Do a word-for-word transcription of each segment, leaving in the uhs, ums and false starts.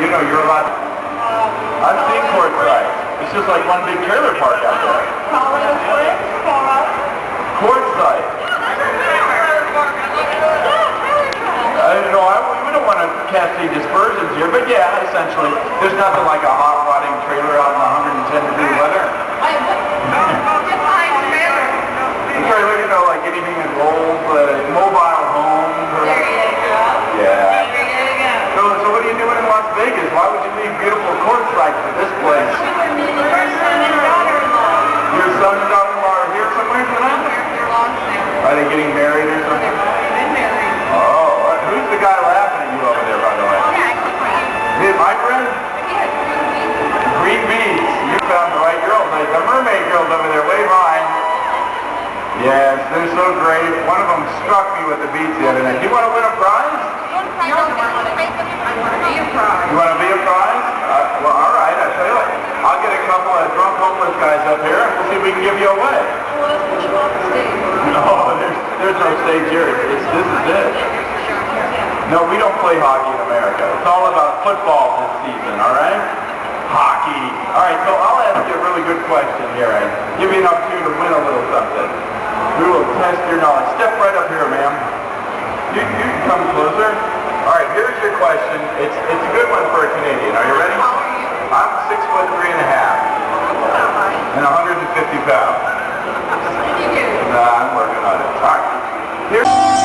you know, you're allowed. I've seen Quartzsite. It's just like one big trailer park out there. Quartzsite. I don't know, I, we don't want to cast any dispersions here, but yeah, essentially, there's nothing like a hot rotting trailer out in one hundred ten degree weather. A trailer, you know, like anything that rolls, uh, mobile home. There you go. Yeah. There you go. So, so what are you doing in Las Vegas? Why would you leave beautiful Quartzsite for this place? Your son and daughter-in-law. Your son and daughter-in-law are here somewhere tonight? They're long now. Are they getting married or something? They've been married. Oh, what? Who's the guy laughing at you over there, by the way? Yeah, I click on you. Is it my friend? Yeah, Green beans. You found the right girl. The mermaid girl's over there. Wave hi. Yes, they're so great. One of them struck me with the beads the other night. Do you want to win a prize? I want to be a prize. You want to be a prize? Uh, well, all right. I'll tell you what. I'll get a couple of drunk homeless guys up here and we'll see if we can give you away. Well, let's push you off the stage. No, there's, there's no stage here. It's, this is it. No, we don't play hockey in America. It's all about football this season, all right? Hockey. All right, so I'll ask you a really good question here and give you an opportunity to win a little something. We will test your knowledge. Step right up here, ma'am. You, you can come closer. All right, here's your question. It's, it's a good one for a Canadian. Are you ready? How are you? I'm six foot three and a half and one hundred fifty pounds. What do you do? Nah, I'm working on it. All right. Here's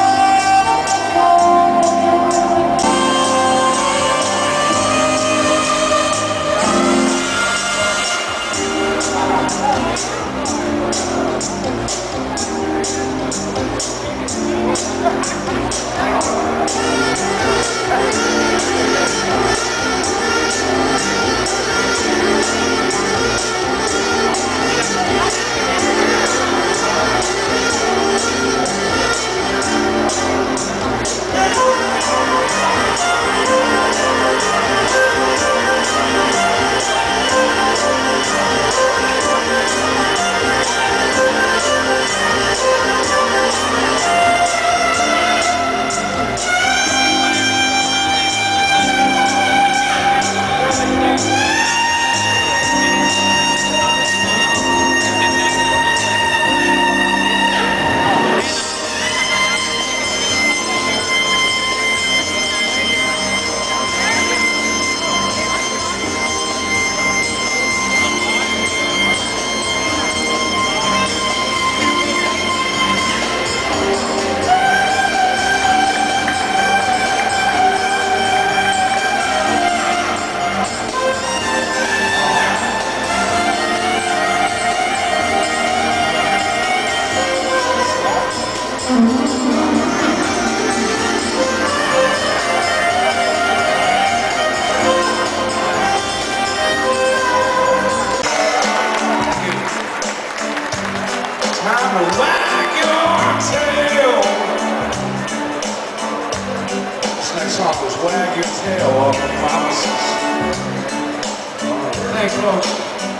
Song was Wag Your Tail off the Promises. Thanks, folks.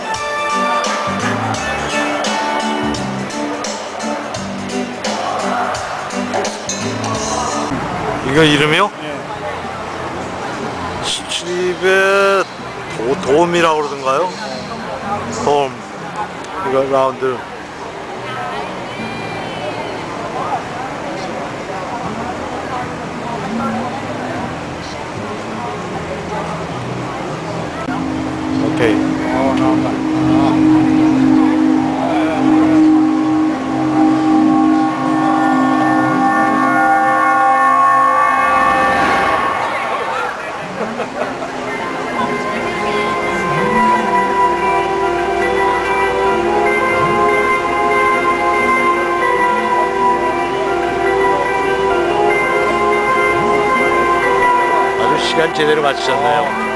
이거 이름이요? 네. 집에 도, 돔이라고 그러던가요? 돔. 이거 라운드. 오케이. 어, 나온다. 아주 시간 제대로 맞추셨네요.